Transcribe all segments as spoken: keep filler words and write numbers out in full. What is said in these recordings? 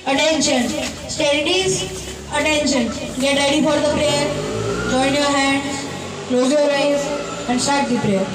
Attention. Steadies. Attention. Get ready for the prayer. Join your hands. Close your eyes and start the prayer.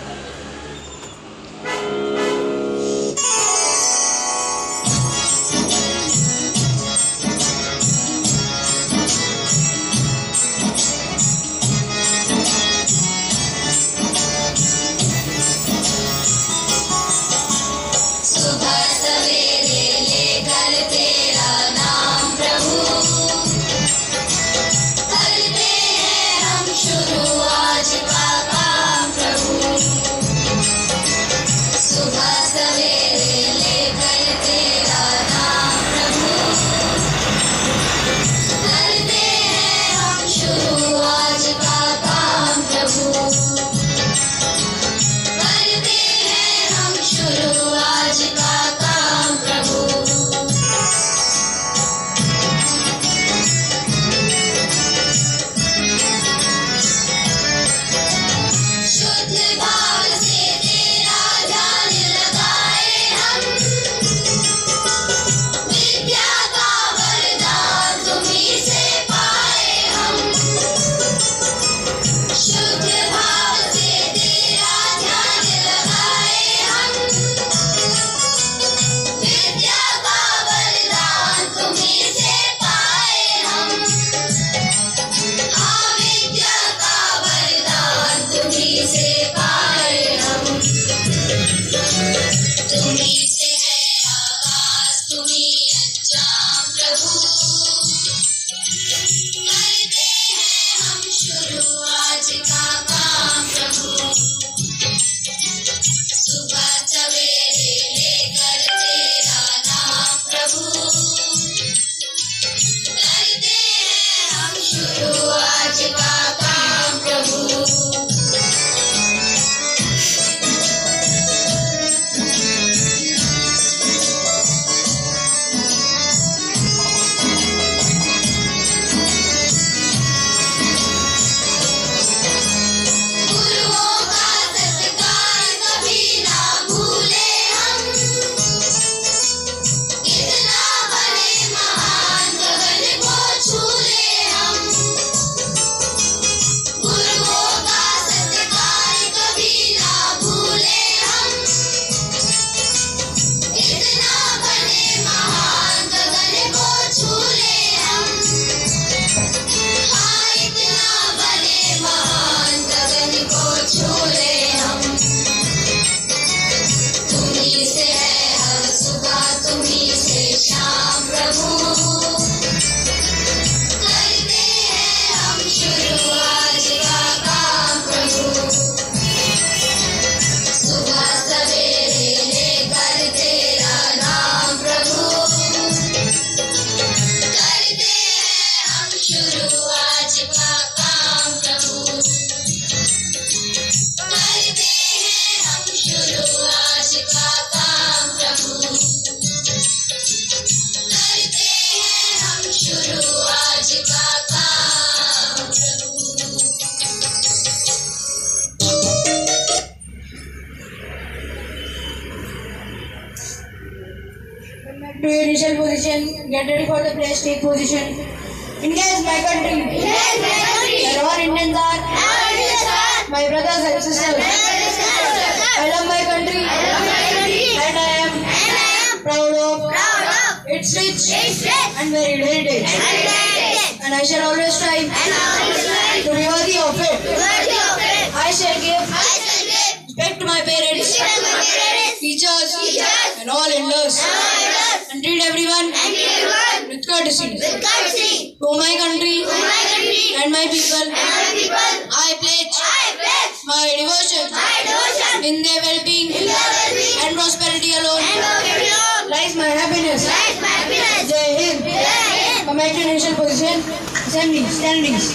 To your initial position, get ready for the place, take position. Engage my country. Engage my country. And all Indians are. All Indians are. My brothers and sisters. My brothers and sisters. I love my country. I love my country. And I am. And I am. Proud of. Proud of. Its rich. Its rich. And varied heritage. And varied heritage. And I shall always strive. And I always strive. To be worthy of it. To be worthy of it. I shall give. I shall give. Respect to my parents. Respect to my parents. Teachers. Teachers. And all elders. And all elders. And treat everyone, and treat everyone with courtesy. With courtesy. To my country, to my country, and my people, and my people, I pledge, I pledge my devotion, my devotion in their well-being, in their well-being, and prosperity alone, and prosperity alone. Lies my happiness, lies my happiness. Jai Hind. Jai Hind. Come back to initial position. Assembly, standings.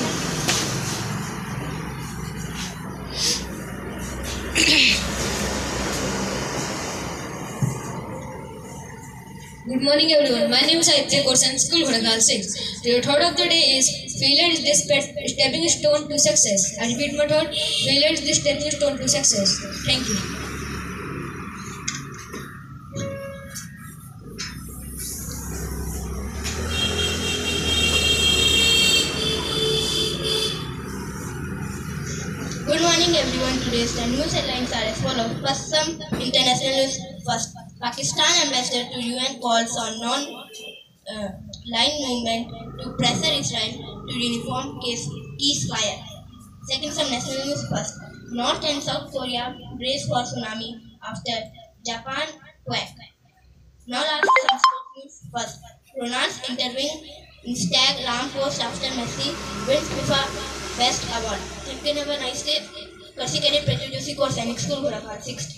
Good morning everyone. My name is Aditya Korsan, School Ghodakal six. The thought of the day is failure is the stepping stone to success. I repeat my thought, failure is the stepping stone to success. Thank you. everyone. Today's ten news headlines are as follows. First, some international news. First, Pakistan ambassador to U N calls on non-line movement to pressure Israel to uniform case ceasefire. Second, some national news. First, North and South Korea brace for tsunami after Japan quake. Now, last some sports news. First, Ronaldo's interviewing in Stag Lam post after Messi wins FIFA Best Award. Thank you. Have a nice day. Kursi Cadet Petro Joshi Course Sainik School Ghorapal sixty.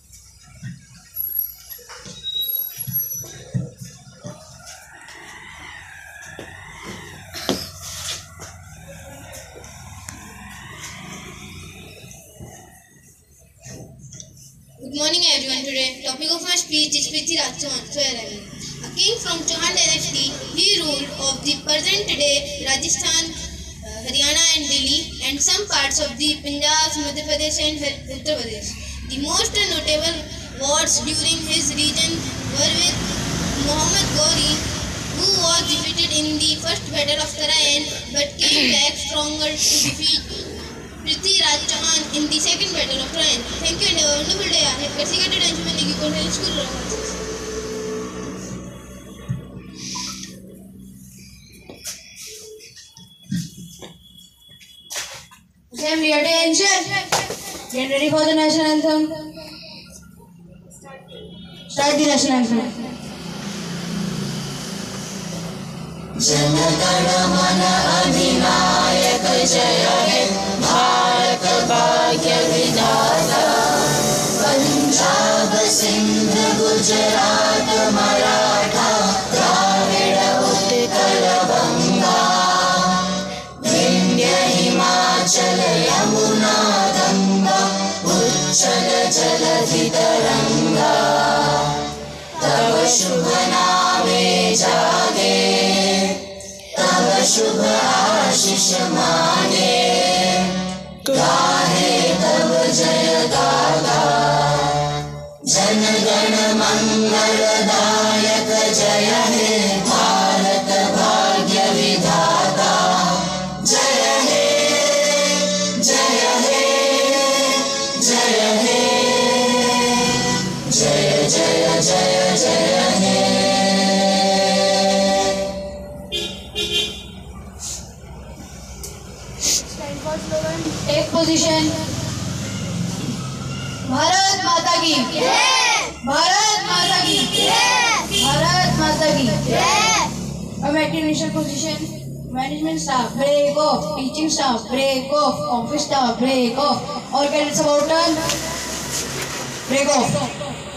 Good morning everyone. Today topic of my speech is Prithviraj Chauhan. A king from Chauhan dynasty, he ruled of the present day Rajasthan, uh, Haryana and Delhi and some parts of the Punjab, Madhya Pradesh and Uttar Pradesh. The most notable wars during his reign were with Muhammad Ghori, who was defeated in the first battle of Tarain but came back stronger to defeat Prithviraj Chauhan in the second battle of Tarain. Thank you and have a wonderful day. I have Kursi Cadet School Ghorapal. Assembly attention. Get ready for the national anthem. Start the national anthem. जनगण मन अधिनायक जय हे भारत भाग्य विधाता पंजाब सिंध गुजरात मराठा द्राविड़ उत्कल बंगा विंध्य हिमाचल यमुना गंगा उच्चल जलधि तरंगा तव शुभ नामे जागे तव शुभ आशीष मांगे गाहे तव जय गाथा जन गण मंगलदायक जय हे भारत भाग्य विधाता जय हे जय हे जय हे जय जय जय जय हे Take position. भारत माता की भारत माता की भारत माता की Come at your initial position. Management staff break off. Teaching staff break off. Office staff break off. All cadets about turn. Break off.